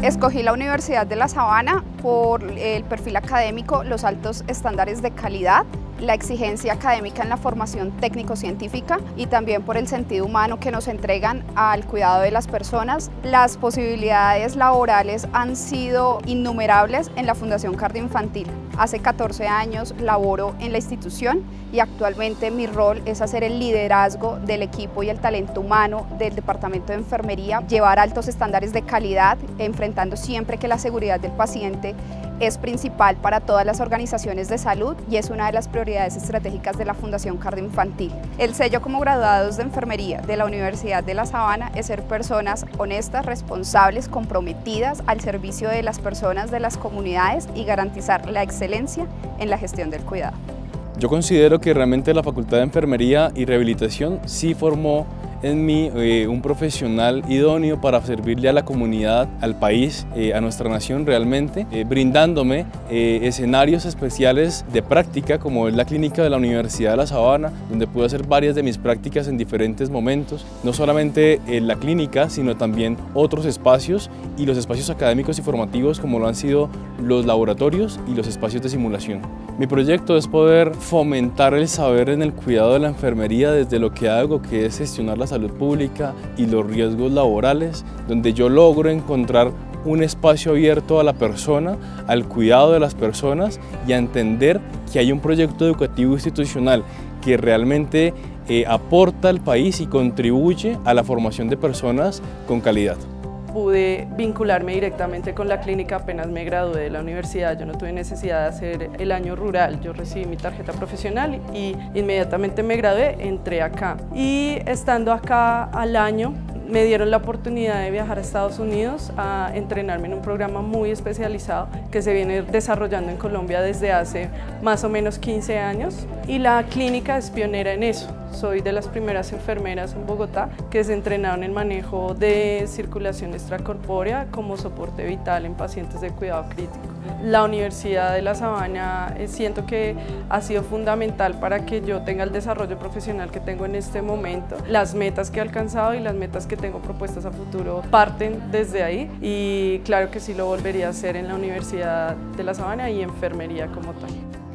Escogí la Universidad de La Sabana por el perfil académico, los altos estándares de calidad, la exigencia académica en la formación técnico-científica y también por el sentido humano que nos entregan al cuidado de las personas. Las posibilidades laborales han sido innumerables en la Fundación Cardioinfantil. Hace 14 años laboro en la institución y actualmente mi rol es hacer el liderazgo del equipo y el talento humano del Departamento de Enfermería, llevar altos estándares de calidad, enfrentando siempre que la seguridad del paciente es principal para todas las organizaciones de salud y es una de las prioridades estratégicas de la Fundación Cardioinfantil. El sello como graduados de enfermería de la Universidad de La Sabana es ser personas honestas, responsables, comprometidas al servicio de las personas, de las comunidades y garantizar la excelencia en la gestión del cuidado. Yo considero que realmente la Facultad de Enfermería y Rehabilitación sí formó en mí un profesional idóneo para servirle a la comunidad, al país, a nuestra nación realmente, brindándome escenarios especiales de práctica como es la clínica de la Universidad de La Sabana, donde pude hacer varias de mis prácticas en diferentes momentos, no solamente en la clínica, sino también otros espacios y los espacios académicos y formativos como lo han sido los laboratorios y los espacios de simulación. Mi proyecto es poder fomentar el saber en el cuidado de la enfermería desde lo que hago, que es gestionar la salud pública y los riesgos laborales, donde yo logro encontrar un espacio abierto a la persona, al cuidado de las personas y a entender que hay un proyecto educativo institucional que realmente aporta al país y contribuye a la formación de personas con calidad. Pude vincularme directamente con la clínica apenas me gradué de la universidad. Yo no tuve necesidad de hacer el año rural, yo recibí mi tarjeta profesional y inmediatamente me gradué, entré acá. Y estando acá al año, me dieron la oportunidad de viajar a Estados Unidos a entrenarme en un programa muy especializado que se viene desarrollando en Colombia desde hace más o menos 15 años y la clínica es pionera en eso. Soy de las primeras enfermeras en Bogotá que se entrenaron en manejo de circulación extracorpórea como soporte vital en pacientes de cuidado crítico. La Universidad de La Sabana siento que ha sido fundamental para que yo tenga el desarrollo profesional que tengo en este momento. Las metas que he alcanzado y las metas que tengo propuestas a futuro parten desde ahí y claro que sí lo volvería a hacer en la Universidad de La Sabana y enfermería como tal.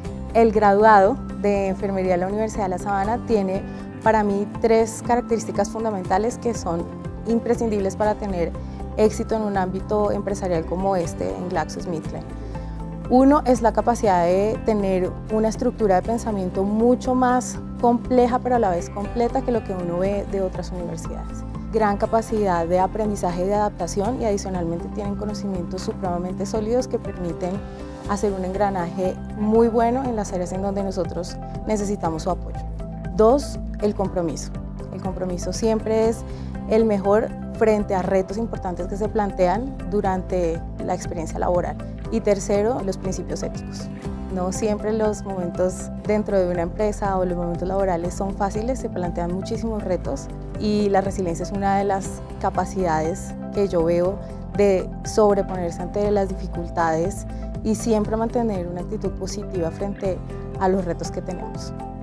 El graduado de enfermería de la Universidad de La Sabana tiene para mí 3 características fundamentales que son imprescindibles para tener éxito en un ámbito empresarial como este en GlaxoSmithKline. Uno es la capacidad de tener una estructura de pensamiento mucho más compleja pero a la vez completa que lo que uno ve de otras universidades. Gran capacidad de aprendizaje y de adaptación y adicionalmente tienen conocimientos supremamente sólidos que permiten hacer un engranaje muy bueno en las áreas en donde nosotros necesitamos su apoyo. 2, el compromiso. El compromiso siempre es el mejor frente a retos importantes que se plantean durante la experiencia laboral. Y tercero, los principios éticos. No siempre los momentos dentro de una empresa o los momentos laborales son fáciles, se plantean muchísimos retos y la resiliencia es una de las capacidades que yo veo de sobreponerse ante las dificultades y siempre mantener una actitud positiva frente a los retos que tenemos.